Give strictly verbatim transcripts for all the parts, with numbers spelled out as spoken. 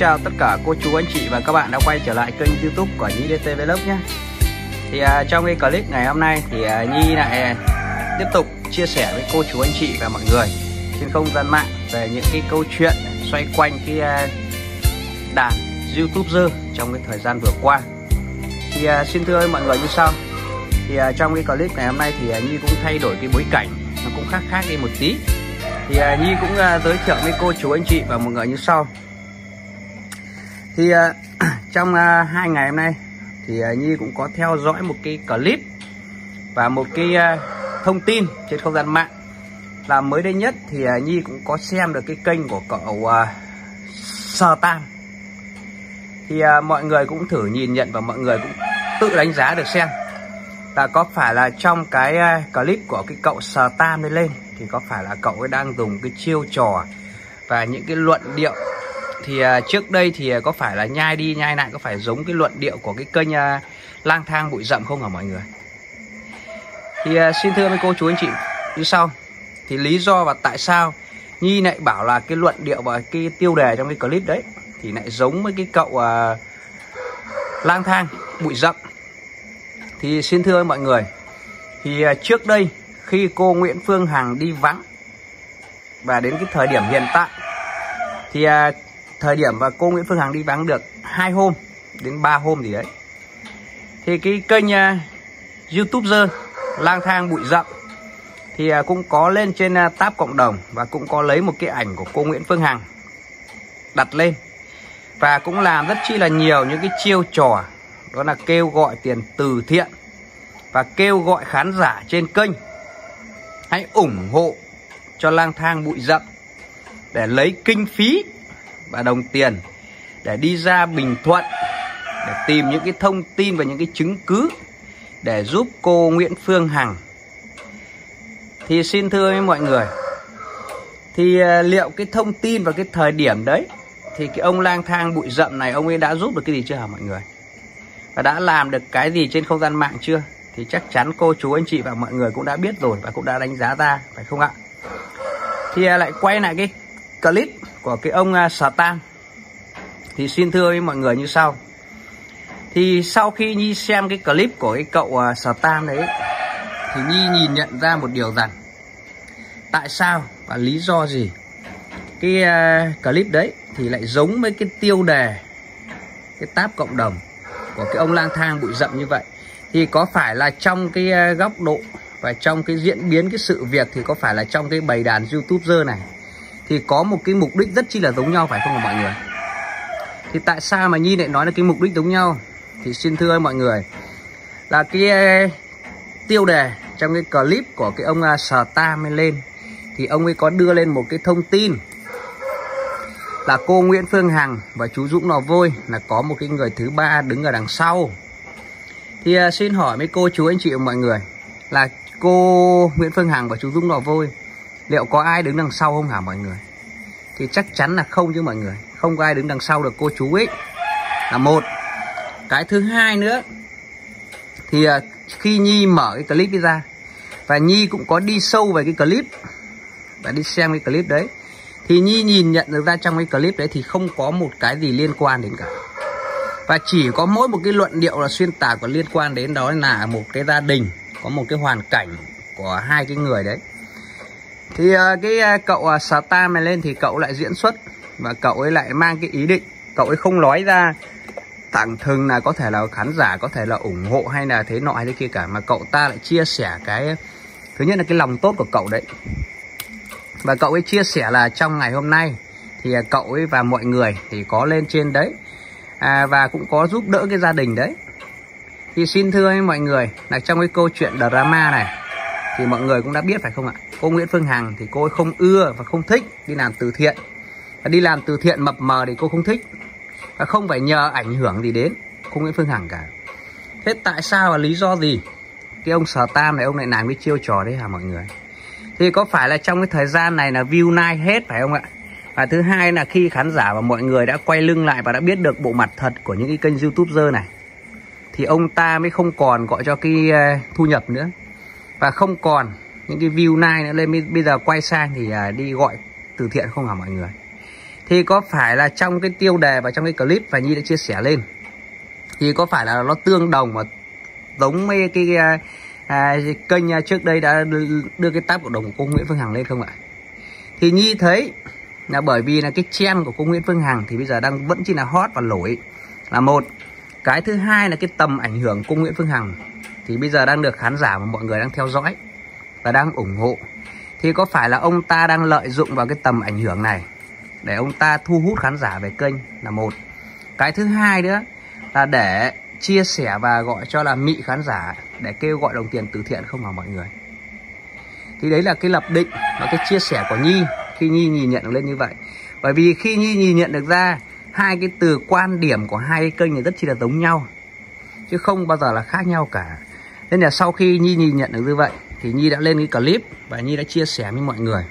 chào tất cả cô chú anh chị và các bạn đã quay trở lại kênh YouTube của Nhi đê tê Vlog nhé. Thì uh, trong cái clip ngày hôm nay thì uh, Nhi lại tiếp tục chia sẻ với cô chú anh chị và mọi người trên không gian mạng về những cái câu chuyện xoay quanh cái uh, đàn YouTuber trong cái thời gian vừa qua. Thì uh, xin thưa mọi người như sau. Thì uh, trong cái clip ngày hôm nay thì uh, Nhi cũng thay đổi cái bối cảnh, nó cũng khác khác đi một tí. Thì uh, Nhi cũng uh, giới thiệu với cô chú anh chị và mọi người như sau. Thì uh, trong uh, hai ngày hôm nay thì uh, Nhi cũng có theo dõi một cái clip và một cái uh, thông tin trên không gian mạng. Là mới đây nhất thì uh, Nhi cũng có xem được cái kênh của cậu uh, Stan. Thì uh, mọi người cũng thử nhìn nhận và mọi người cũng tự đánh giá được xem là có phải là trong cái uh, clip của cái cậu Stan này lên thì có phải là cậu ấy đang dùng cái chiêu trò và những cái luận điệu. Thì uh, trước đây thì uh, có phải là nhai đi nhai lại có phải giống cái luận điệu của cái kênh uh, lang thang bụi rậm không hả mọi người? Thì uh, xin thưa với cô chú anh chị như sau. Thì lý do và tại sao Nhi lại bảo là cái luận điệu và cái tiêu đề trong cái clip đấy thì lại giống với cái cậu uh, lang thang bụi rậm. Thì xin thưa với mọi người, thì uh, trước đây khi cô Nguyễn Phương Hằng đi vắng và đến cái thời điểm hiện tại thì uh, thời điểm và cô Nguyễn Phương Hằng đi vắng được hai hôm đến ba hôm gì đấy, thì cái kênh uh, YouTuber lang thang bụi rậm thì uh, cũng có lên trên uh, tab cộng đồng và cũng có lấy một cái ảnh của cô Nguyễn Phương Hằng đặt lên và cũng làm rất chi là nhiều những cái chiêu trò, đó là kêu gọi tiền từ thiện và kêu gọi khán giả trên kênh hãy ủng hộ cho lang thang bụi rậm để lấy kinh phí và đồng tiền để đi ra Bình Thuận để tìm những cái thông tin và những cái chứng cứ để giúp cô Nguyễn Phương Hằng. Thì xin thưa với mọi người, thì uh, liệu cái thông tin và cái thời điểm đấy thì cái ông lang thang bụi rậm này ông ấy đã giúp được cái gì chưa hả mọi người? Và đã làm được cái gì trên không gian mạng chưa? Thì chắc chắn cô chú anh chị và mọi người cũng đã biết rồi và cũng đã đánh giá ra, phải không ạ? Thì uh, lại quay lại cái clip của cái ông uh, Stan. Thì xin thưa với mọi người như sau. Thì sau khi Nhi xem cái clip của cái cậu uh, Stan đấy thì Nhi nhìn nhận ra một điều rằng tại sao và lý do gì cái uh, clip đấy thì lại giống với cái tiêu đề, cái tab cộng đồng của cái ông lang thang bụi rậm như vậy. Thì có phải là trong cái uh, góc độ và trong cái diễn biến cái sự việc thì có phải là trong cái bầy đàn YouTuber này thì có một cái mục đích rất chi là giống nhau, phải không mọi người? Thì tại sao mà Nhi lại nói là cái mục đích giống nhau? Thì xin thưa mọi người là cái uh, tiêu đề trong cái clip của cái ông uh, Stan lên thì ông ấy có đưa lên một cái thông tin là cô Nguyễn Phương Hằng và chú Dũng Lò Vôi là có một cái người thứ ba đứng ở đằng sau. Thì uh, xin hỏi mấy cô chú anh chị và mọi người là cô Nguyễn Phương Hằng và chú Dũng Lò Vôi liệu có ai đứng đằng sau không hả mọi người? Thì chắc chắn là không chứ mọi người. Không có ai đứng đằng sau được cô chú ấy là một. Cái thứ hai nữa thì uh, khi Nhi mở cái clip đi ra và Nhi cũng có đi sâu về cái clip và đi xem cái clip đấy thì Nhi nhìn nhận được ra trong cái clip đấy thì không có một cái gì liên quan đến cả. Và chỉ có mỗi một cái luận điệu là xuyên tạc và liên quan đến đó là một cái gia đình, có một cái hoàn cảnh của hai cái người đấy. Thì uh, cái uh, cậu uh, Stan này lên thì cậu lại diễn xuất và cậu ấy lại mang cái ý định, cậu ấy không nói ra thẳng thừng là có thể là khán giả có thể là ủng hộ hay là thế nọ hay thế kia cả, mà cậu ta lại chia sẻ cái thứ nhất là cái lòng tốt của cậu đấy. Và cậu ấy chia sẻ là trong ngày hôm nay thì cậu ấy và mọi người thì có lên trên đấy à, và cũng có giúp đỡ cái gia đình đấy. Thì xin thưa với mọi người là trong cái câu chuyện drama này thì mọi người cũng đã biết phải không ạ? Cô Nguyễn Phương Hằng thì cô ấy không ưa và không thích đi làm từ thiện. Và đi làm từ thiện mập mờ thì cô không thích và không phải nhờ ảnh hưởng gì đến cô Nguyễn Phương Hằng cả. Thế tại sao và lý do gì cái ông Stan này ông lại làm cái chiêu trò đấy hả mọi người? Thì có phải là trong cái thời gian này là view night hết phải không ạ? Và thứ hai là khi khán giả và mọi người đã quay lưng lại và đã biết được bộ mặt thật của những cái kênh YouTuber này thì ông ta mới không còn gọi cho cái uh, thu nhập nữa và không còn những cái view night nữa lên. Bây giờ quay sang thì uh, đi gọi từ thiện không hả mọi người? Thì có phải là trong cái tiêu đề và trong cái clip và Nhi đã chia sẻ lên, thì có phải là nó tương đồng và giống mấy cái à, à, kênh trước đây đã đưa cái tab cộng đồng của cô Nguyễn Phương Hằng lên không ạ? Thì Nhi thấy là bởi vì là cái trend của cô Nguyễn Phương Hằng thì bây giờ đang vẫn chỉ là hot và nổi là một. Cái thứ hai là cái tầm ảnh hưởng của cô Nguyễn Phương Hằng thì bây giờ đang được khán giả và mọi người đang theo dõi và đang ủng hộ. Thì có phải là ông ta đang lợi dụng vào cái tầm ảnh hưởng này để ông ta thu hút khán giả về kênh là một. Cái thứ hai nữa là để chia sẻ và gọi cho là mị khán giả để kêu gọi đồng tiền từ thiện không hả mọi người? Thì đấy là cái lập định và cái chia sẻ của Nhi khi Nhi nhìn nhận được lên như vậy. Bởi vì khi Nhi nhìn nhận được ra hai cái từ quan điểm của hai cái kênh này rất chi là giống nhau, chứ không bao giờ là khác nhau cả. Nên là sau khi Nhi nhìn nhận được như vậy thì Nhi đã lên cái clip và Nhi đã chia sẻ với mọi người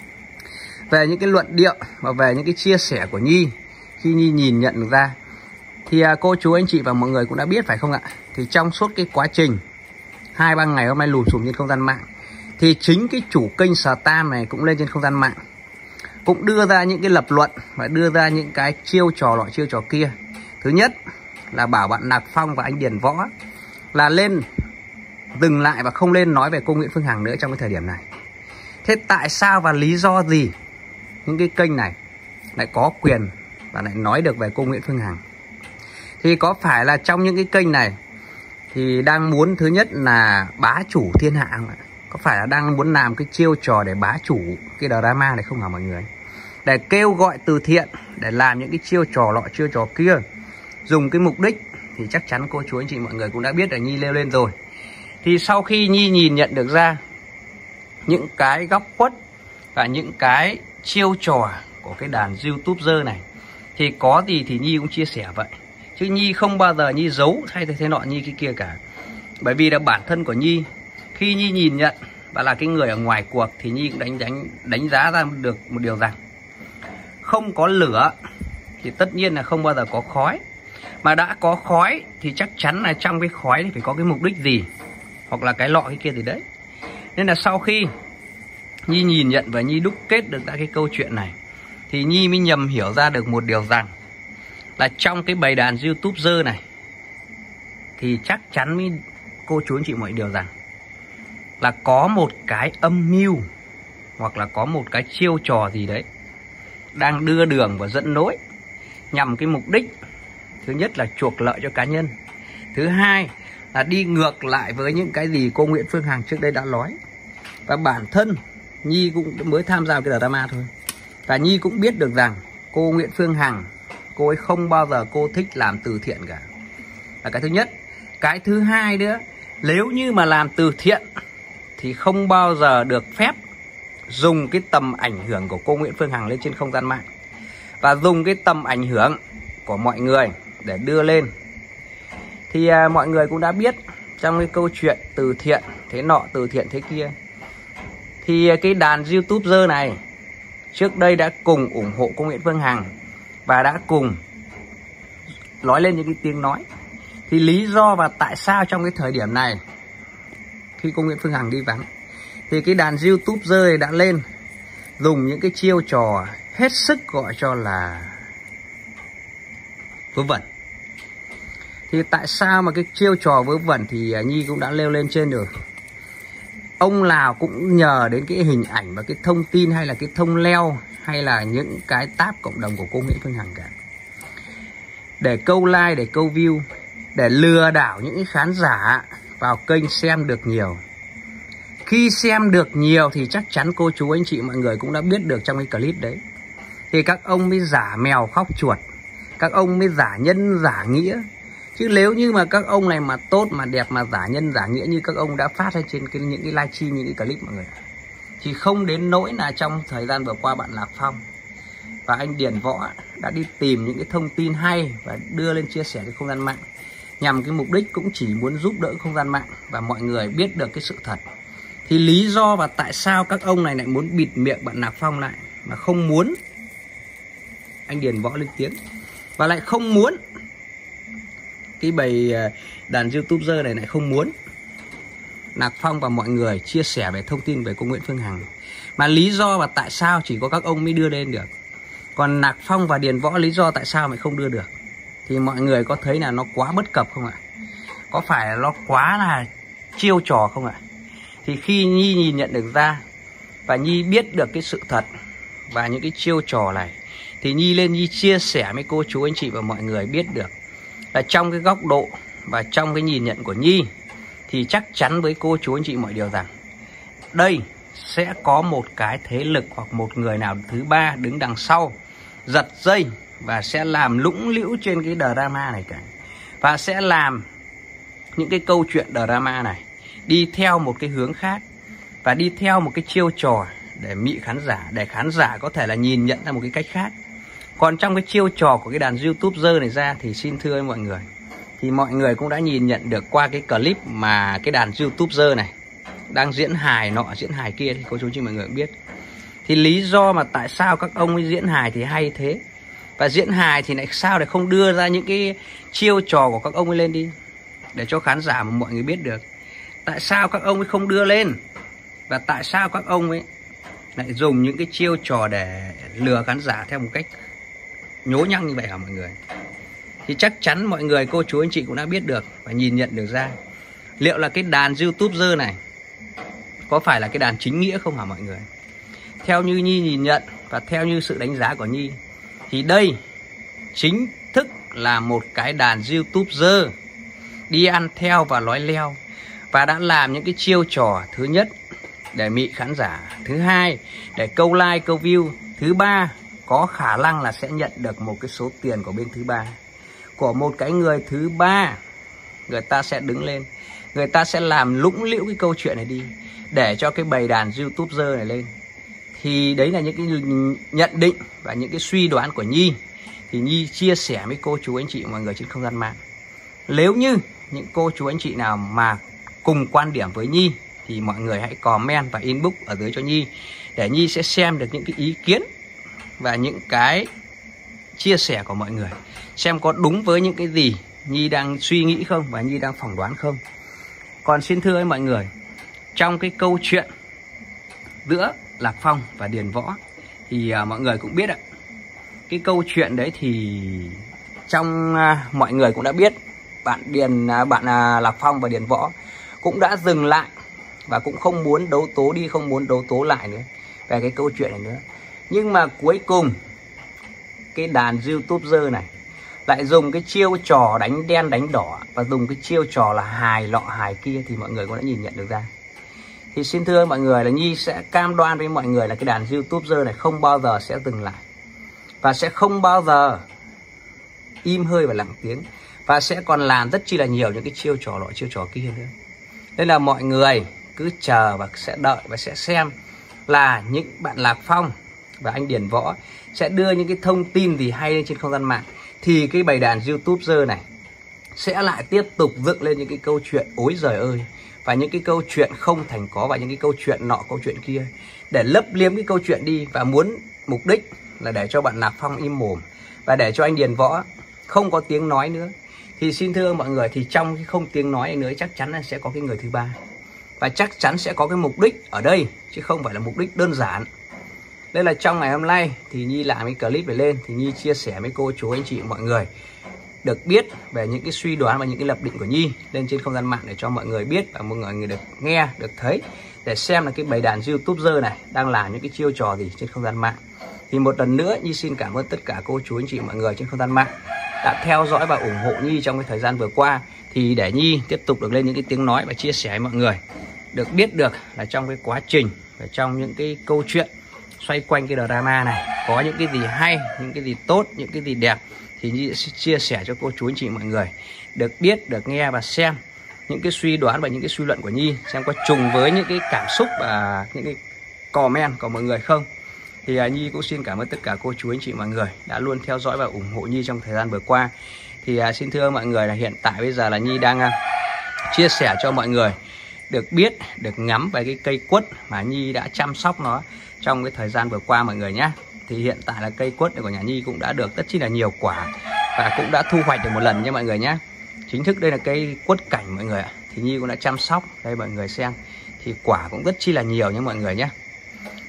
về những cái luận điệu và về những cái chia sẻ của Nhi khi Nhi nhìn nhận được ra. Thì à, cô chú anh chị và mọi người cũng đã biết phải không ạ? Thì trong suốt cái quá trình hai ba ngày hôm nay lùm xùm trên không gian mạng thì chính cái chủ kênh Stam này cũng lên trên không gian mạng, cũng đưa ra những cái lập luận và đưa ra những cái chiêu trò loại chiêu trò kia. Thứ nhất là bảo bạn Lạc Phong và anh Điền Võ là lên dừng lại và không lên nói về cô Nguyễn Phương Hằng nữa trong cái thời điểm này. Thế tại sao và lý do gì những cái kênh này lại có quyền và lại nói được về cô Nguyễn Phương Hằng? Thì có phải là trong những cái kênh này thì đang muốn thứ nhất là bá chủ thiên hạ không ạ? Có phải là đang muốn làm cái chiêu trò để bá chủ cái drama này không hả mọi người? Để kêu gọi từ thiện, để làm những cái chiêu trò loại chiêu trò kia, dùng cái mục đích thì chắc chắn cô chú anh chị mọi người cũng đã biết là Nhi leo lên rồi. Thì sau khi Nhi nhìn nhận được ra những cái góc khuất và những cái chiêu trò của cái đàn YouTuber này thì có gì thì Nhi cũng chia sẻ vậy. Chứ Nhi không bao giờ Nhi giấu hay thế nọ Nhi cái kia cả. Bởi vì là bản thân của Nhi, khi Nhi nhìn nhận và là cái người ở ngoài cuộc thì Nhi cũng đánh đánh đánh giá ra được một điều rằng không có lửa thì tất nhiên là không bao giờ có khói. Mà đã có khói thì chắc chắn là trong cái khói thì phải có cái mục đích gì, hoặc là cái lọ cái kia gì đấy. Nên là sau khi Nhi nhìn nhận và Nhi đúc kết được ra cái câu chuyện này thì Nhi mới nhầm hiểu ra được một điều rằng là trong cái bầy đàn YouTuber này thì chắc chắn với cô chú anh chị mọi điều rằng là có một cái âm mưu hoặc là có một cái chiêu trò gì đấy đang đưa đường và dẫn lối nhằm cái mục đích thứ nhất là chuộc lợi cho cá nhân, thứ hai là đi ngược lại với những cái gì cô Nguyễn Phương Hằng trước đây đã nói. Và bản thân Nhi cũng mới tham gia cái drama thôi, và Nhi cũng biết được rằng cô Nguyễn Phương Hằng, cô ấy không bao giờ cô thích làm từ thiện cả, là cái thứ nhất. Cái thứ hai nữa, nếu như mà làm từ thiện thì không bao giờ được phép dùng cái tầm ảnh hưởng của cô Nguyễn Phương Hằng lên trên không gian mạng và dùng cái tầm ảnh hưởng của mọi người để đưa lên. Thì à, mọi người cũng đã biết trong cái câu chuyện từ thiện thế nọ từ thiện thế kia thì cái đàn YouTuber này trước đây đã cùng ủng hộ cô Nguyễn Phương Hằng và đã cùng nói lên những cái tiếng nói. Thì lý do và tại sao trong cái thời điểm này khi cô Nguyễn Phương Hằng đi vắng thì cái đàn YouTuber này đã lên dùng những cái chiêu trò hết sức gọi cho là vớ vẩn. Thì tại sao mà cái chiêu trò vớ vẩn thì Nhi cũng đã leo lên trên được. Ông nào cũng nhờ đến cái hình ảnh và cái thông tin hay là cái thông leo hay là những cái tab cộng đồng của cô Nguyễn Phương Hằng cả, để câu like, để câu view, để lừa đảo những khán giả vào kênh xem được nhiều. Khi xem được nhiều thì chắc chắn cô chú anh chị mọi người cũng đã biết được trong cái clip đấy. Thì các ông mới giả mèo khóc chuột, các ông mới giả nhân giả nghĩa. Chứ nếu như mà các ông này mà tốt mà đẹp mà giả nhân giả nghĩa như các ông đã phát ra trên cái, những cái livestream, những cái clip mọi người, thì không đến nỗi là trong thời gian vừa qua bạn Lạc Phong và anh Điền Võ đã đi tìm những cái thông tin hay và đưa lên chia sẻ trên không gian mạng, nhằm cái mục đích cũng chỉ muốn giúp đỡ không gian mạng và mọi người biết được cái sự thật. Thì lý do và tại sao các ông này lại muốn bịt miệng bạn Lạc Phong lại mà không muốn anh Điền Võ lên tiếng, và lại không muốn cái bầy đàn YouTuber này lại không muốn Lạc Phong và mọi người chia sẻ về thông tin về cô Nguyễn Phương Hằng. Mà lý do và tại sao chỉ có các ông mới đưa lên được Còn Lạc Phong và Điền Võ lý do tại sao mày không đưa được thì mọi người có thấy là nó quá bất cập không ạ? Có phải là nó quá là chiêu trò không ạ? Thì khi Nhi nhìn nhận được ra và Nhi biết được cái sự thật và những cái chiêu trò này thì Nhi lên Nhi chia sẻ với cô chú anh chị và mọi người biết được là trong cái góc độ và trong cái nhìn nhận của Nhi thì chắc chắn với cô chú anh chị mọi điều rằng đây sẽ có một cái thế lực hoặc một người nào thứ ba đứng đằng sau giật dây và sẽ làm lũng liễu trên cái drama này cả, và sẽ làm những cái câu chuyện drama này đi theo một cái hướng khác và đi theo một cái chiêu trò để mị khán giả, để khán giả có thể là nhìn nhận ra một cái cách khác. Còn trong cái chiêu trò của cái đàn YouTuber này ra thì xin thưa mọi người, thì mọi người cũng đã nhìn nhận được qua cái clip mà cái đàn YouTuber này đang diễn hài nọ diễn hài kia thì cô chú chị mọi người cũng biết. Thì lý do mà tại sao các ông ấy diễn hài thì hay thế, và diễn hài thì lại sao để không đưa ra những cái chiêu trò của các ông ấy lên đi để cho khán giả mà mọi người biết được. Tại sao các ông ấy không đưa lên, và tại sao các ông ấy lại dùng những cái chiêu trò để lừa khán giả theo một cách nhố nhăng như vậy hả mọi người? Thì chắc chắn mọi người, cô chú anh chị cũng đã biết được và nhìn nhận được ra liệu là cái đàn YouTuber này có phải là cái đàn chính nghĩa không hả mọi người? Theo như Nhi nhìn nhận và theo như sự đánh giá của Nhi thì đây chính thức là một cái đàn YouTuber đi ăn theo và nói leo, và đã làm những cái chiêu trò thứ nhất để mị khán giả, thứ hai để câu like câu view, thứ ba có khả năng là sẽ nhận được một cái số tiền của bên thứ ba, của một cái người thứ ba. Người ta sẽ đứng lên, người ta sẽ làm lũng liễu cái câu chuyện này đi để cho cái bầy đàn YouTuber này lên. Thì đấy là những cái nhận định và những cái suy đoán của Nhi, thì Nhi chia sẻ với cô chú anh chị mọi người trên không gian mạng. Nếu như những cô chú anh chị nào mà cùng quan điểm với Nhi thì mọi người hãy comment và inbox ở dưới cho Nhi, để Nhi sẽ xem được những cái ý kiến và những cái chia sẻ của mọi người, xem có đúng với những cái gì Nhi đang suy nghĩ không và Nhi đang phỏng đoán không. Còn xin thưa với mọi người, trong cái câu chuyện giữa Lạc Phong và Điền Võ thì uh, mọi người cũng biết ạ, cái câu chuyện đấy thì trong uh, mọi người cũng đã biết bạn Điền uh, bạn uh, Lạc Phong và Điền Võ cũng đã dừng lại và cũng không muốn đấu tố đi, không muốn đấu tố lại nữa về cái câu chuyện này nữa. Nhưng mà cuối cùng cái đàn YouTuber này lại dùng cái chiêu trò đánh đen đánh đỏ và dùng cái chiêu trò là hài lọ hài kia, thì mọi người cũng đã nhìn nhận được ra. Thì xin thưa mọi người là Nhi sẽ cam đoan với mọi người là cái đàn YouTuber này không bao giờ sẽ dừng lại, và sẽ không bao giờ im hơi và lặng tiếng, và sẽ còn làm rất chi là nhiều những cái chiêu trò lọ chiêu trò kia nữa. Nên là mọi người cứ chờ và sẽ đợi và sẽ xem là những bạn Lạc Phong và anh Điền Võ sẽ đưa những cái thông tin gì hay lên trên không gian mạng, thì cái bầy đàn YouTuber này sẽ lại tiếp tục dựng lên những cái câu chuyện ối giời ơi, và những cái câu chuyện không thành có, và những cái câu chuyện nọ câu chuyện kia để lấp liếm cái câu chuyện đi, và muốn mục đích là để cho bạn Lạc Phong im mồm và để cho anh Điền Võ không có tiếng nói nữa. Thì xin thưa mọi người, thì trong cái không tiếng nói nữa chắc chắn là sẽ có cái người thứ ba, và chắc chắn sẽ có cái mục đích ở đây chứ không phải là mục đích đơn giản. Nên là trong ngày hôm nay thì Nhi làm cái clip này lên thì Nhi chia sẻ với cô chú anh chị mọi người được biết về những cái suy đoán và những cái lập định của Nhi lên trên không gian mạng, để cho mọi người biết và mọi người được nghe, được thấy, để xem là cái bầy đàn YouTuber này đang làm những cái chiêu trò gì trên không gian mạng. Thì một lần nữa Nhi xin cảm ơn tất cả cô chú anh chị mọi người trên không gian mạng đã theo dõi và ủng hộ Nhi trong cái thời gian vừa qua, thì để Nhi tiếp tục được lên những cái tiếng nói và chia sẻ với mọi người được biết được là trong cái quá trình và trong những cái câu chuyện xoay quanh cái drama này có những cái gì hay, những cái gì tốt, những cái gì đẹp, thì Nhi sẽ chia sẻ cho cô chú anh chị mọi người được biết, được nghe và xem những cái suy đoán và những cái suy luận của Nhi xem có trùng với những cái cảm xúc và những cái comment của mọi người không. Thì uh, Nhi cũng xin cảm ơn tất cả cô chú anh chị mọi người đã luôn theo dõi và ủng hộ Nhi trong thời gian vừa qua. Thì uh, xin thưa mọi người là hiện tại bây giờ là Nhi đang uh, chia sẻ cho mọi người được biết, được ngắm về cái cây quất mà Nhi đã chăm sóc nó trong cái thời gian vừa qua mọi người nhé. Thì hiện tại là cây quất của nhà Nhi cũng đã được rất chi là nhiều quả và cũng đã thu hoạch được một lần nha mọi người nhé. Chính thức đây là cây quất cảnh mọi người ạ. Thì Nhi cũng đã chăm sóc, đây mọi người xem, thì quả cũng rất chi là nhiều nha mọi người nhé.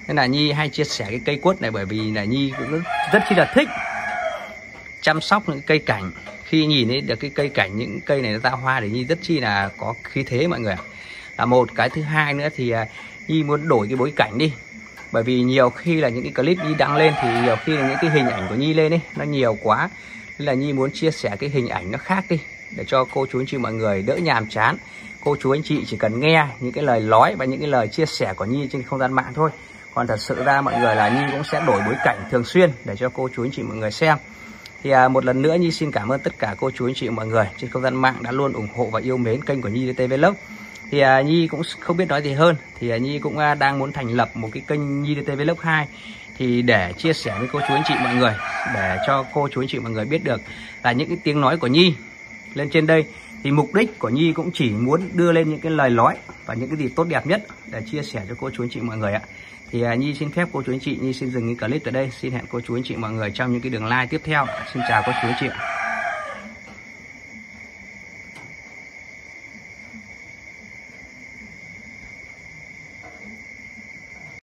Nên là Nhi hay chia sẻ cái cây quất này bởi vì là Nhi cũng rất, rất chi là thích chăm sóc những cây cảnh. Khi nhìn thấy được cái cây cảnh, những cây này nó ra hoa thì Nhi rất chi là có khí thế mọi người. Là một cái thứ hai nữa thì Nhi muốn đổi cái bối cảnh đi. Bởi vì nhiều khi là những cái clip Nhi đăng lên thì nhiều khi là những cái hình ảnh của Nhi lên ấy nó nhiều quá. Nên là Nhi muốn chia sẻ cái hình ảnh nó khác đi, để cho cô chú anh chị mọi người đỡ nhàm chán. Cô chú anh chị chỉ cần nghe những cái lời nói và những cái lời chia sẻ của Nhi trên không gian mạng thôi. Còn thật sự ra mọi người là Nhi cũng sẽ đổi bối cảnh thường xuyên để cho cô chú anh chị mọi người xem. Thì à, một lần nữa Nhi xin cảm ơn tất cả cô chú anh chị mọi người trên không gian mạng đã luôn ủng hộ và yêu mến kênh của Nhi đê tê Vlog. Thì à, Nhi cũng không biết nói gì hơn. Thì à, Nhi cũng à, đang muốn thành lập một cái kênh Nhi đê tê Vlog hai. Thì để chia sẻ với cô chú anh chị mọi người, để cho cô chú anh chị mọi người biết được là những cái tiếng nói của Nhi lên trên đây. Thì mục đích của Nhi cũng chỉ muốn đưa lên những cái lời nói và những cái gì tốt đẹp nhất để chia sẻ cho cô chú anh chị mọi người ạ. Thì à, Nhi xin phép cô chú anh chị, Nhi xin dừng cái clip tại đây. Xin hẹn cô chú anh chị mọi người trong những cái đường live tiếp theo. Xin chào cô chú anh chị.